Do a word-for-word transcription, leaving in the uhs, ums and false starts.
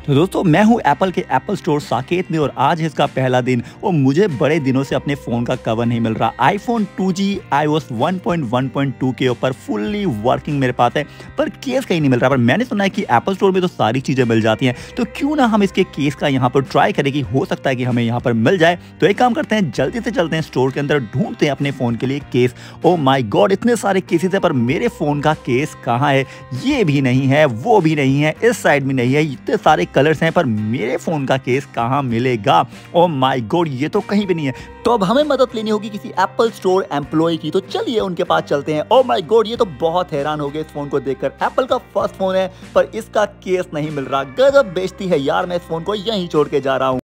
तो दोस्तों मैं हूँ एप्पल के एप्पल स्टोर साकेत में और आज है इसका पहला दिन और मुझे बड़े दिनों से अपने फ़ोन का कवर नहीं मिल रहा। IPhone two G iOS one point one point two के ऊपर फुल्ली वर्किंग मेरे पास है, पर केस कहीं नहीं मिल रहा। पर मैंने सुना है कि एप्पल स्टोर में तो सारी चीज़ें मिल जाती हैं, तो क्यों ना हम इसके केस का यहाँ पर ट्राई करें कि हो सकता है कि हमें यहाँ पर मिल जाए। तो एक काम करते हैं, जल्दी से चलते हैं स्टोर के अंदर, ढूंढते हैं अपने फ़ोन के लिए केस। ओ माई गॉड, इतने सारे केसेस हैं, पर मेरे फ़ोन का केस कहाँ है? ये भी नहीं है, वो भी नहीं है, इस साइड भी नहीं है, इतने सारे कलर्स हैं, पर मेरे फोन का केस कहां मिलेगा? ओह माय गॉड, ये तो कहीं भी नहीं है। तो अब हमें मदद लेनी होगी किसी एप्पल स्टोर एम्प्लॉय की, तो चलिए उनके पास चलते हैं। ओह माय गॉड, ये तो बहुत हैरान हो गए इस फोन को देखकर। एप्पल का फर्स्ट फोन है पर इसका केस नहीं मिल रहा। गजब बेइज्जती है यार, मैं इस फोन को यहीं छोड़ के जा रहा हूं।